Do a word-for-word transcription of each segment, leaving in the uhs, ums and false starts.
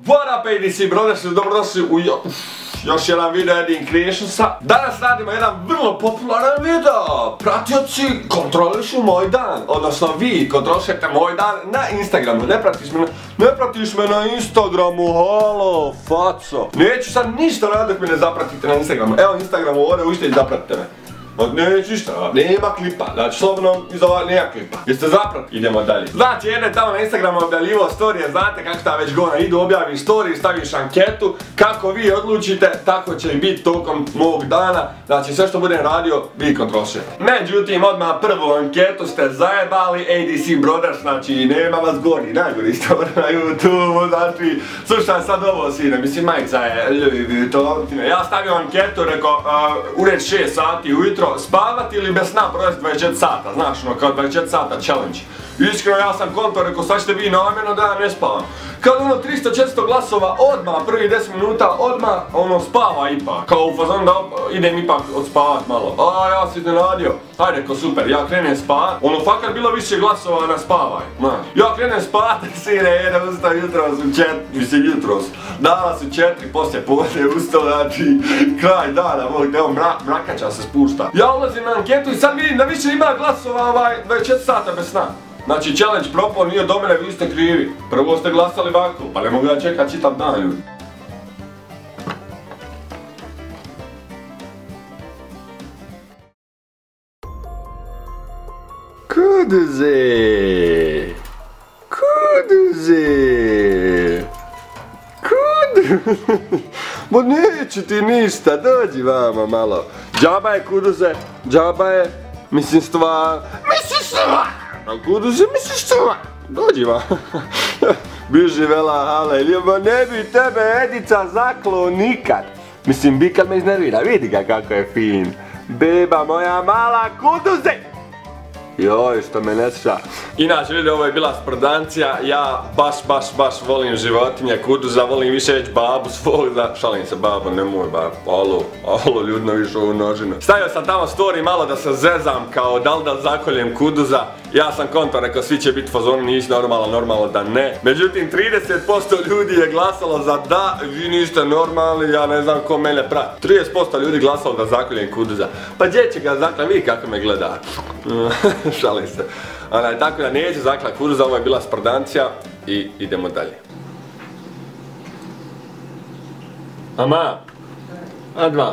What up A D C Brothers, dobrodošli u jo... još jedan video Eddie Creationsa. Danas radimo jedan vrlo popularan video. Pratioci kontrolišu moj dan, odnosno vi kontrolišete moj dan na Instagramu. Ne pratiš me na, ne pratiš me na Instagramu, halo, faco. Neću sad ništa raditi dok me ne zapratite na Instagramu. Evo Instagramu ovdje, ušte i zapratite me. Neću ništa, nema klipa, znači slobodno iz ova nema klipa. Jeste zaprati? Idemo dalje. Znači jedne tamo na Instagramu objavljivao storije, znate kako šta već gona idu, objaviš story, staviš anketu. Kako vi odlučite, tako će i biti tokom mog dana. Znači sve što budem radio, vi kontrolišete. Međutim, odmah prvu anketu ste zajebali A D C Brothers, znači nema vas gori, najgori ste na YouTube, znači slušaj sad ovo sine, mislim majica je to. Ja stavio anketu, rekao ured šest sati ujutro, spavati ili bez sna provesti dvadeset četiri sata, znaš ono kao dvadeset četiri sata challenge. Iskreno ja sam konto rekao sad ćete vi namjerno da ja ne spavam. Kad ono tristo četiristo glasova odmah, prvi deset minuta odmah ono spava ipak. Kao u fazonu da idem ipak odspavat malo. A ja se iznenadio. Hajde rekao super, ja krenem spavat. Ono fakat bilo više glasova na spavaj. Znaš. Ja krenem spavat sine, jedem ustao jutros u četiri, mislim jutros. Dala su četiri, poslije podne ustao, znači kraj dana, evo mrakača se spušta. Ja ulazim na anketu i sad vidim da više ima glasova ovaj dvadeset četiri sata bez sna. Znači challenge propao nije do mene, vi ste krivi. Prvo ste glasali ovako, pa ne mogu ja čekat čitav dan ljudi. Kuduze! Kuduze! Kuduze! Ma neću ti ništa, dođi vama malo. Džaba je kuduze, džaba je, mislim stvar, mislim stvar! Kuduze, misliš što? Dođi va. Biži vela hale, ljubo ne bi tebe Edica zaklo nikad. Mislim bi kad me iznervira, vidi ga kako je fin. Beba moja mala kuduze. Joj, što me ne sša. Inače, ljudi, ovo je bila sprdancija, ja baš, baš, baš volim životinje, kuduza, volim više već babu svog, da, šalim se babo, nemoj babo, alo, alo, ljudno više ovu nožinu. Stavio sam tamo story malo da se zezam, kao da li da zakoljem kuduza, ja sam konto rekao svi će biti fazoni, nisi normalno, normalno da ne. Međutim, trideset posto ljudi je glasalo za da, vi niste normalni, ja ne znam ko mene prati. trideset posto ljudi glasalo da zakoljem kuduza, pa gdje će ga zakljati, vidi kako me gleda. Šalim se. Onaj, tako da neću zaklat kuduza, ovo je bila sprdancija i idemo dalje. Mama! Adva!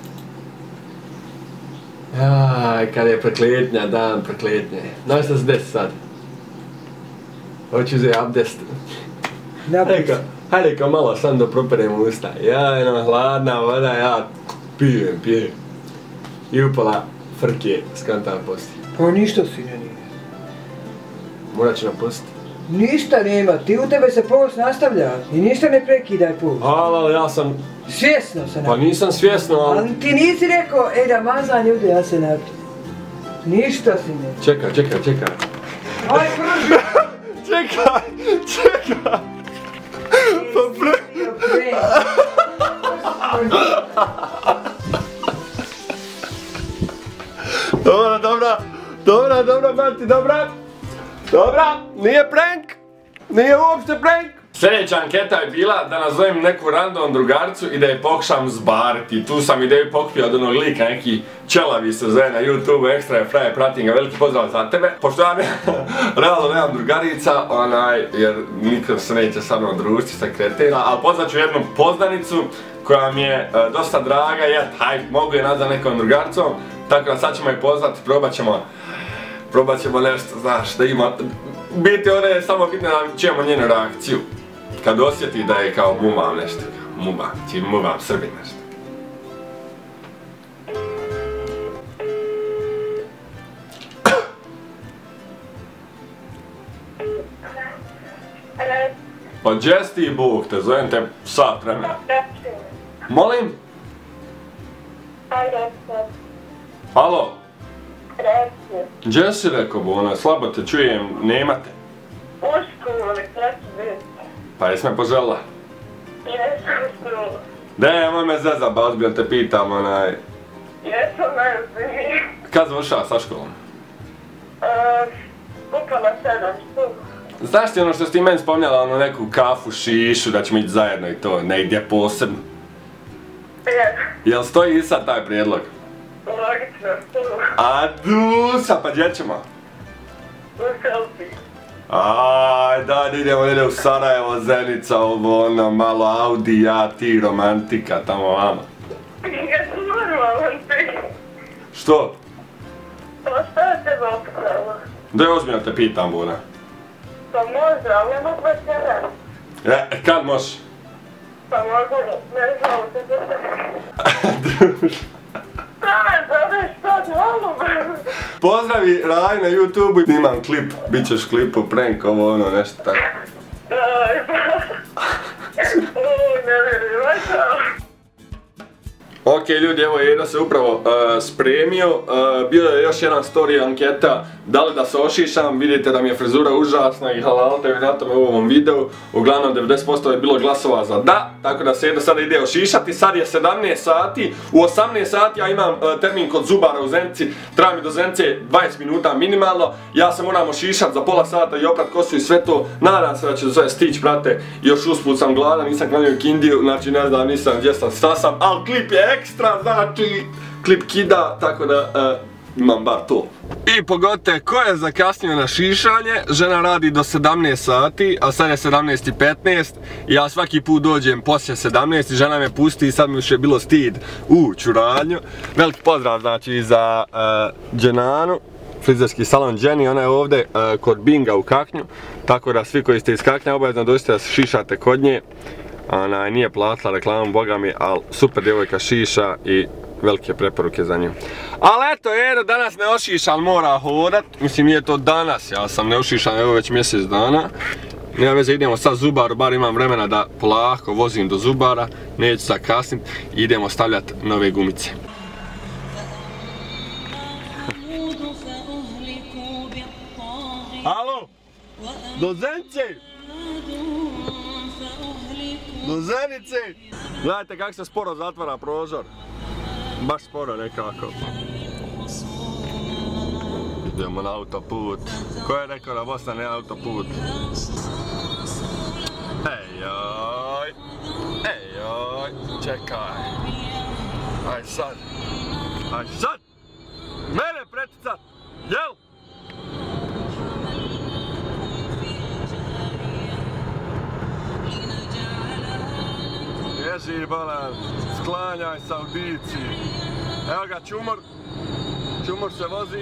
Jaj, kad je prekletnja, dan prekletnje. Znaš što se desi sad? Hoću uzeti abdest. Hajde kao malo sam da properem usta. Jaj, no, hladna voda, ja pijem, pijem. I upala frke, skantam poslije. Pa ništa sine nije. Morat ću napustiti. Ništa nema, ti u tebe se post nastavlja i ništa ne prekidaj post. Ali ja sam... Svjesno se napiti. Pa nisam svjesno, ali... Ali ti nisi rekao, ej da mazan ljudi, ja se napiti. Ništa sine. Čekaj, čekaj, čekaj. Aj prži! Čekaj, čekaj! Pa prži! Dobra, dobra, dobra, dobra, Marti, dobra, dobra, nije prank, nije uopšte prank. Sljedeća anketa je bila da nazovem neku random drugarcu i da je pokušam zbariti. Tu sam ideju pokupio od onog lika, neki čelavi se zove na YouTube, ekstra je fraje, pratim ga, veliki pozdrav za tebe. Pošto ja ne, realno nemam drugarica, onaj, jer niko se neće sa mnom družiti sa kretina, ali pozvat ću jednu poznanicu koja mi je uh, dosta draga, jer haj, mogu je nazvat nekom drugarcom. Tako da sad ćemo je pozvati, probat ćemo, probat ćemo nešto, znaš, da ima, biti ona je samo bitno da čujemo njenu reakciju. Kad osjeti da je kao mumam nešto, mumam, ti mumam Srbi nešto. Pa gdje si ti Bog, te zovem te sat vremena. Molim? Halo? Gdje si rekao Bona, slabo te čujem, nema te. U školi, treći bit. Pa jesi me požela? Jesam u školu. Nemoj me zezat, ba ozbiljno te pitam onaj. Jesam najozbiljnije. Kad završava sa školom? Upala sedam štuk. Znaš ti ono što si ti meni spominjala, ono neku kafu, šišu, da ćemo ići zajedno i to, negdje posebno? Je. Jel stoji i sad taj prijedlog? Logično, tu. A dusa, pa gdje ćemo? U selfie. Aj, da, idemo, idemo u Sarajevo, Zenica, ovo ono, malo Audi, ja, ti, romantika, tamo vamo. Ja sam normalan ti. Što? Pa šta je tebe opisala? Da je ozbiljno te pitam, Buna. Pa može, ali ne mogu večeras. E, kad možeš? Pa mogu, ne znam, te se... Daj, daj, šta djelo? Pozdravi Raj na YouTube-u, snimam klip, bit ćeš klipu, prank, ovo ono, nešto tako. Daj, pa... Uuu, ne vidim, vajta. Ok ljudi, evo Edo se upravo uh, spremio, uh, bio je još jedan story anketa da li da se ošišam, vidite da mi je frizura užasna i halalite vi na tome u ovom videu. Uglavnom devedeset posto je bilo glasova za da, tako da se Edo sada ide ošišati, sad je sedamnaest sati, u osamnaest sati ja imam uh, termin kod zubara u Zenici, treba mi do Zenice dvadeset minuta minimalno, ja se moram ošišati za pola sata i oprat kosu i sve to, nadam se da će sve stići, prate, još usput sam gladan, nisam klanio kindiju, znači ne znam, nisam gdje sam, šta sam, ali klip je ekstra, znači, klip kida, tako da uh, imam bar to. I pogodite, ko je zakasnio na šišanje, žena radi do sedamnaest sati, a sad je sedamnaest i petnaest, ja svaki put dođem poslije sedamnaest i žena me pusti i sad mi još je bilo stid u čuranju. Veliki pozdrav znači za uh, Dženanu, frizerski salon Jenny, ona je ovdje uh, kod Binga u Kaknju, tako da svi koji ste iz Kaknja obavezno dođite da se šišate kod nje. Ona nije platila reklamu, boga mi, ali super djevojka šiša i velike preporuke za nju. Ali eto, Edo danas ne ošiša, ali mora hodat. Mislim, nije to danas, ja sam ne ošišan evo već mjesec dana. Nema veze, idemo sad zubaru, bar imam vremena da polako vozim do zubara. Neću sad kasnit i idemo stavljati nove gumice. Alo! Do Zenice! Do Zenice! Gledajte kako se sporo zatvara prozor. Baš sporo nekako. Idemo na autoput. Ko je rekao da Bosna ne autoput? Ejoj! Ejoj! Čekaj! Aj sad! Aj sad! Mene preticat! Jel? Ježi bolan, sklanjaj Saudici. Evo ga Čumor, Čumor se vozi.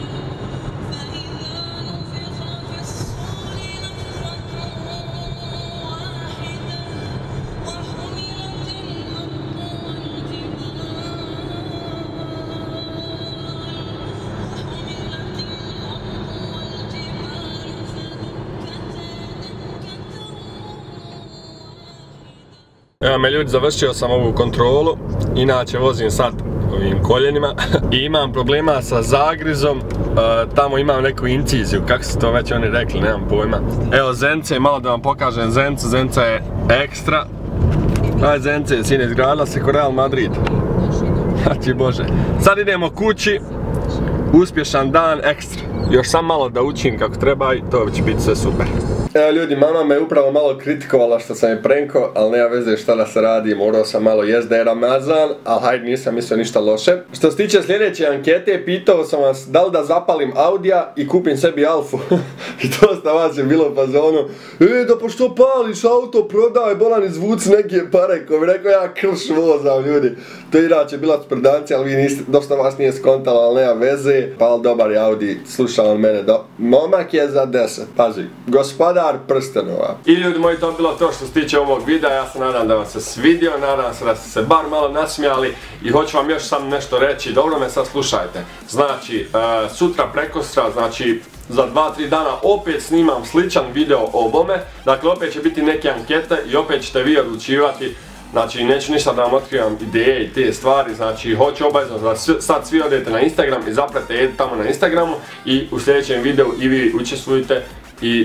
Evo me ljudi, završio sam ovu kontrolu, inače vozim sad ovim koljenima i imam problema sa zagrizom, uh, tamo imam neku inciziju, kako su to već oni rekli, nemam pojma. Evo Zenice, malo da vam pokažem Zenicu, Zenica je ekstra. Aj Zenice, sine, izgradila se ko Real Madrid. Znači bože. Sad idemo kući, uspješan dan, ekstra. Još sam malo da učim kako treba i to će biti sve super. Evo ljudi, mama me upravo malo kritikovala što sam je pranko, ali nema veze šta da se radi, morao sam malo jest da je Ramazan, ali hajde nisam mislio ništa loše. Što se tiče sljedeće ankete, pitao sam vas da li da zapalim Audija i kupim sebi Alfu. I dosta vas je bilo u fazonu, e da pa što pališ auto, prodaj, bolan izvuci neke pare, ko bi rekao ja krš vozam ljudi. To je inače bila sprdancija, ali vi niste, dosta vas nije skontalo, ali nema veze, pa ali dobar je Audi, sluša on mene, do... momak je za deset, pazi, gospodar prstenova. I ljudi moji, to je bilo to što se tiče ovog videa, ja se nadam da vam se svidio, nadam se da ste se bar malo nasmijali i hoću vam još samo nešto reći, dobro me sad slušajte. Znači, uh, sutra prekostra, znači za dva tri dana opet snimam sličan video o ovome, dakle opet će biti neke ankete i opet ćete vi odlučivati. Znači, neću ništa da vam otkrivam ideje i te stvari, znači, hoću obavezno da sad svi odete na Instagram i zaprate Edu tamo na Instagramu i u sljedećem videu i vi učestvujte i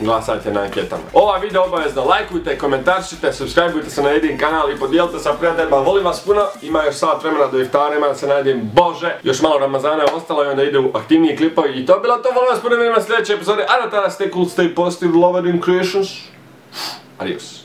glasajte na anketama. Ova video obavezno lajkujte, komentaršite, subscribeujte se na Edin kanal i podijelite sa prijateljima. Volim vas puno, ima još sat vremena do iftara, ima da se najedim Bože. Još malo Ramazana je ostalo i onda idu aktivniji klipovi i to je bilo to. Volim vas puno, vidimo sljedeće epizode. A do tada stay cool, stay positive, love Edin Creations. Adios.